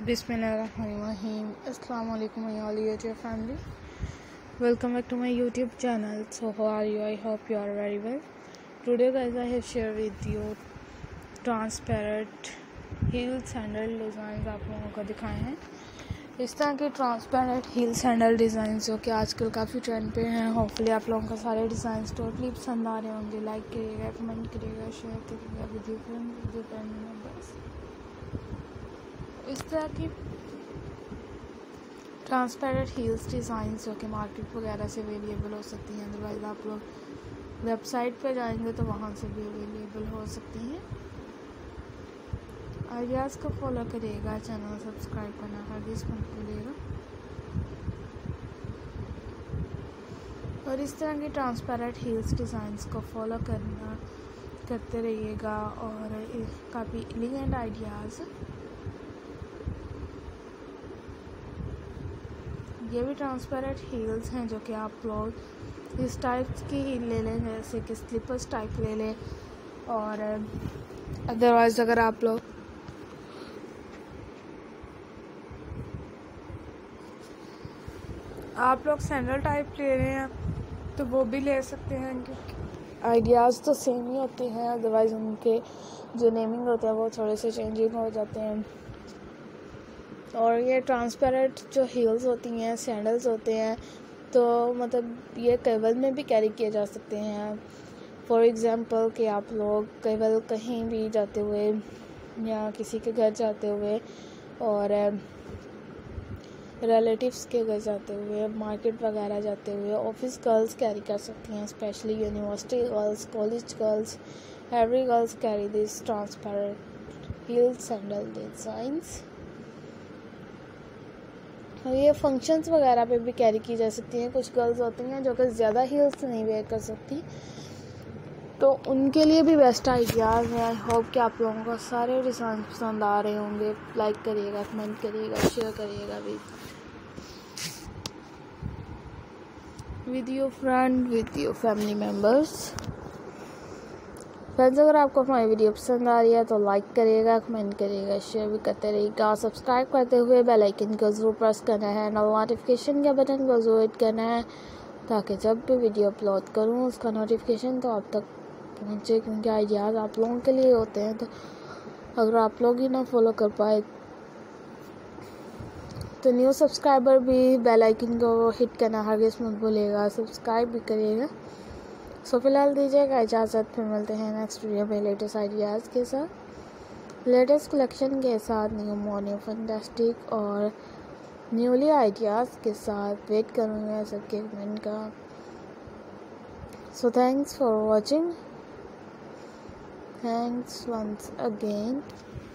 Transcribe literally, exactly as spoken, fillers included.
Bismillahirrahmanirrahim. Assalamu alaikum all YouTube family. Welcome back to my YouTube channel. So how are you? I hope you are very well. Today guys I have shared with you transparent heel sandal designs आप लोगों को दिखाए हैं. इस तरह के transparent heel sandal design जो कि आजकल काफ़ी ट्रेंड पे हैं. होपफुली आप लोगों को सारे डिज़ाइन टोटली पसंद आ रहे होंगे. लाइक करिएगा, कमेंट करिएगा, शेयर करिएगा with your friends, with your family members. इस तरह की ट्रांसपेरेंट हील्स डिज़ाइन जो कि मार्केट वगैरह से अवेलेबल हो सकती हैं. अदरवाइज़ आप लोग वेबसाइट पर जाएंगे तो वहाँ से भी अवेलेबल हो सकती हैं. आइडियाज़ को फॉलो करिएगा, चैनल सब्सक्राइब करना हरगिज़ मत भूलिएगा. और इस तरह की ट्रांसपेरेंट हील्स डिज़ाइंस को फॉलो करना करते रहिएगा. और काफ़ी एलिगेंट आइडियाज़, ये भी ट्रांसपेरेंट हील्स हैं जो कि आप लोग इस टाइप की हील ले लें, जैसे कि स्लीपर्स टाइप ले लें. और अदरवाइज़ अगर आप लोग आप लोग सैंडल टाइप ले रहे हैं तो वो भी ले सकते हैं, क्योंकि आइडियाज़ तो सेम ही होते हैं. अदरवाइज़ उनके जो नेमिंग होते हैं वो थोड़े से चेंजिंग हो जाते हैं. और ये ट्रांसपेरेंट जो हील्स होती हैं, सैंडल्स होते हैं, तो मतलब ये केवल में भी कैरी किए जा सकते हैं. फॉर एग्ज़ाम्पल कि आप लोग केवल कहीं भी जाते हुए या किसी के घर जाते हुए और रिलेटिव्स के घर जाते हुए, मार्केट वगैरह जाते हुए, ऑफिस गर्ल्स कैरी कर सकती हैं. Specially university girls, college girls, every girls carry this transparent heel sandal designs. और ये फंक्शंस वगैरह पे भी कैरी की जा सकती हैं. कुछ गर्ल्स होती हैं जो कि ज़्यादा हील्स नहीं वेयर कर सकती, तो उनके लिए भी बेस्ट आइडियाज़ हैं. आई होप कि आप लोगों को सारे डिज़ाइन पसंद आ रहे होंगे. लाइक करिएगा, कमेंट करिएगा, शेयर करिएगा with with your friend, with your family members. Friends, अगर आपको हमारी वीडियो पसंद आ रही है तो लाइक करिएगा, कमेंट करिएगा, शेयर भी करते रहिएगा. सब्सक्राइब करते हुए बेल आइकन को ज़रूर प्रेस करना है. नोटिफिकेशन के बटन को ज़रूर हिट करना है ताकि जब भी वीडियो अपलोड करूँ उसका नोटिफिकेशन तो आप तक पहुँचे, क्योंकि आइडियाज़ आप लोगों के लिए होते हैं. तो अगर आप लोग ही ना फॉलो कर पाए तो न्यू सब्सक्राइबर भी बेल आइकन को हिट करना हरगिज़ मत भूलिएगा. सब्सक्राइब भी करिएगा. सो फिलहाल दीजिएगा इजाज़त, फिर मिलते हैं नेक्स्ट वीडियो में लेटेस्ट आइडियाज़ के साथ, लेटेस्ट कलेक्शन के साथ, न्यू मॉर्निंग फैंटास्टिक और न्यूली आइडियाज़ के साथ. वेट करूँगा सबके कमेंट का. So thanks for watching. Thanks once again.